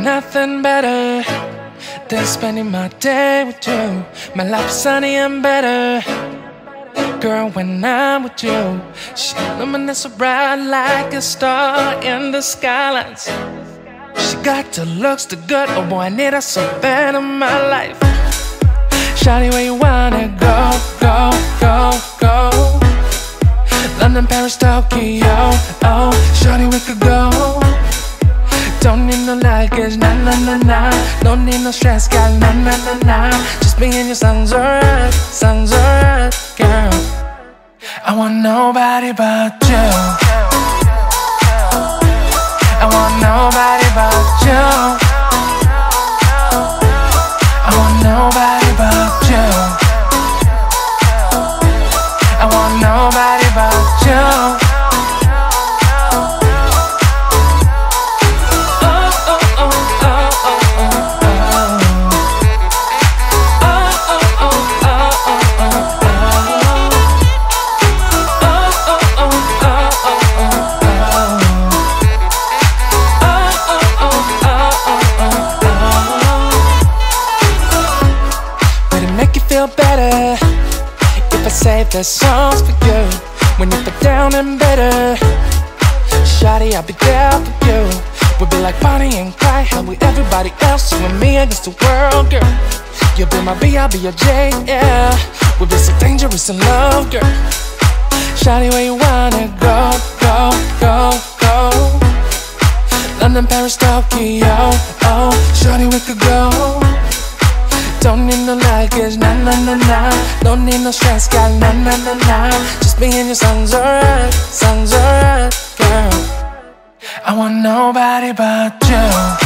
nothing better than spending my day with you. My life is sunny and better, girl, when I'm with you. She luminous so bright like a star in the skylines. She got the looks, the good, oh boy, I need her so bad in my life. Shawty, where you wanna go, go, go, go? London, Paris, Tokyo, oh, shawty, we could go. Don't need no luggage, nah, nah, nah, nah. Don't need no stress, girl, nah, nah, nah, nah. Just me and you sounds alright, girl. I want nobody but you. I want nobody but you. I want nobody but you. I want nobody but you. Feel better if I save the songs for you. When you feel down and bitter, shawty, I'll be there for you. We'll be like Bonnie and Clyde, how we everybody else, you and me against the world, girl. You'll be my B, I'll be your J, yeah. We'll be so dangerous in love, girl. Shawty, where you wanna go, go, go, go? London, Paris, Tokyo, oh, shawty, we could go. Don't need no luggage, nah, nah, nah, nah. Don't need no stress, girl, nah, nah, nah, nah. Just me and you sounds alright, girl. I want nobody but you.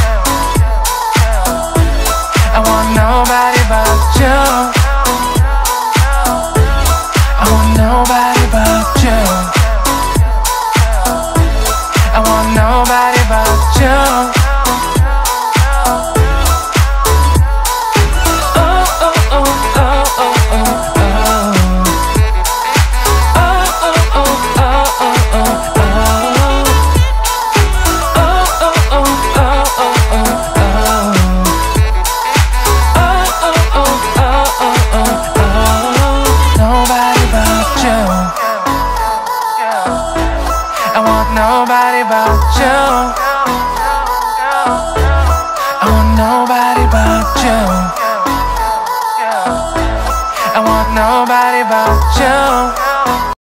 I want nobody but you. I want nobody but you. I want nobody but you. I want nobody but you. I want nobody but you. I want nobody but you.